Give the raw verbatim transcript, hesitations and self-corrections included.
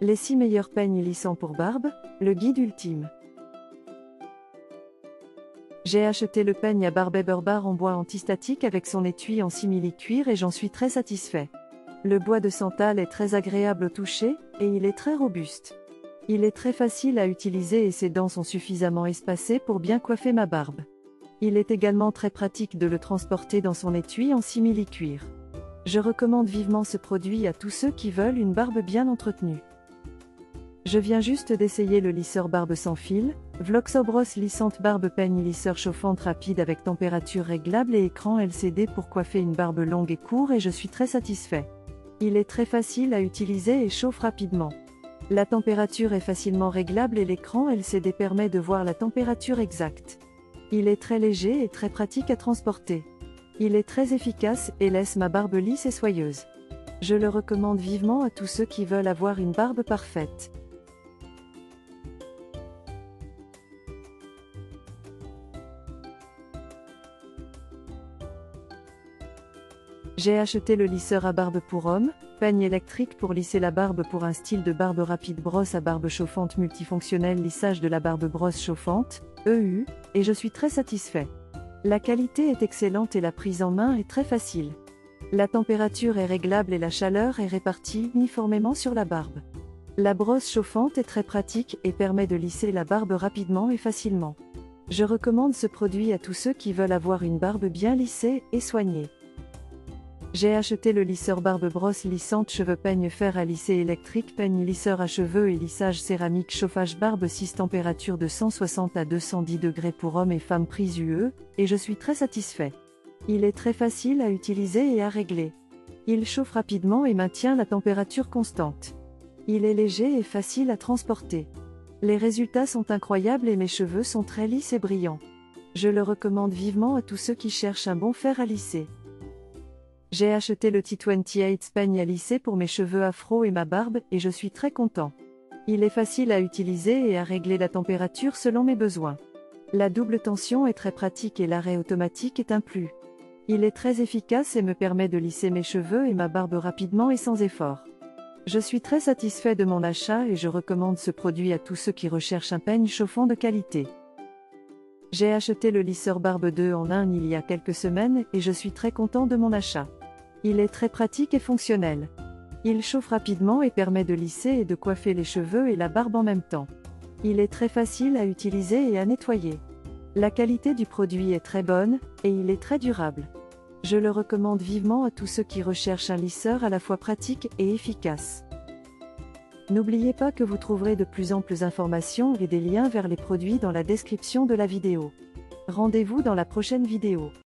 Les six meilleurs peignes lissants pour barbe, le guide ultime. J'ai acheté le peigne à barbe Eberbar en bois antistatique avec son étui en simili-cuir et j'en suis très satisfait. Le bois de santal est très agréable au toucher, et il est très robuste. Il est très facile à utiliser et ses dents sont suffisamment espacées pour bien coiffer ma barbe. Il est également très pratique de le transporter dans son étui en simili-cuir. Je recommande vivement ce produit à tous ceux qui veulent une barbe bien entretenue. Je viens juste d'essayer le lisseur barbe sans fil, Vloxobros lissante barbe peigne lisseur chauffante rapide avec température réglable et écran L C D pour coiffer une barbe longue et courte et je suis très satisfait. Il est très facile à utiliser et chauffe rapidement. La température est facilement réglable et l'écran L C D permet de voir la température exacte. Il est très léger et très pratique à transporter. Il est très efficace et laisse ma barbe lisse et soyeuse. Je le recommande vivement à tous ceux qui veulent avoir une barbe parfaite. J'ai acheté le lisseur à barbe pour homme, peigne électrique pour lisser la barbe pour un style de barbe rapide brosse à barbe chauffante multifonctionnel lissage de la barbe brosse chauffante, E U, et je suis très satisfait. La qualité est excellente et la prise en main est très facile. La température est réglable et la chaleur est répartie uniformément sur la barbe. La brosse chauffante est très pratique et permet de lisser la barbe rapidement et facilement. Je recommande ce produit à tous ceux qui veulent avoir une barbe bien lissée et soignée. J'ai acheté le lisseur barbe brosse lissante cheveux peigne fer à lisser électrique peigne lisseur à cheveux et lissage céramique chauffage barbe six température de cent soixante à deux cent dix degrés pour hommes et femmes prise U E, et je suis très satisfait. Il est très facile à utiliser et à régler. Il chauffe rapidement et maintient la température constante. Il est léger et facile à transporter. Les résultats sont incroyables et mes cheveux sont très lisses et brillants. Je le recommande vivement à tous ceux qui cherchent un bon fer à lisser. J'ai acheté le T vingt-huit peigne à lisser pour mes cheveux afro et ma barbe et je suis très content. Il est facile à utiliser et à régler la température selon mes besoins. La double tension est très pratique et l'arrêt automatique est un plus. Il est très efficace et me permet de lisser mes cheveux et ma barbe rapidement et sans effort. Je suis très satisfait de mon achat et je recommande ce produit à tous ceux qui recherchent un peigne chauffant de qualité. J'ai acheté le lisseur barbe deux en un il y a quelques semaines et je suis très content de mon achat. Il est très pratique et fonctionnel. Il chauffe rapidement et permet de lisser et de coiffer les cheveux et la barbe en même temps. Il est très facile à utiliser et à nettoyer. La qualité du produit est très bonne, et il est très durable. Je le recommande vivement à tous ceux qui recherchent un lisseur à la fois pratique et efficace. N'oubliez pas que vous trouverez de plus amples informations et des liens vers les produits dans la description de la vidéo. Rendez-vous dans la prochaine vidéo.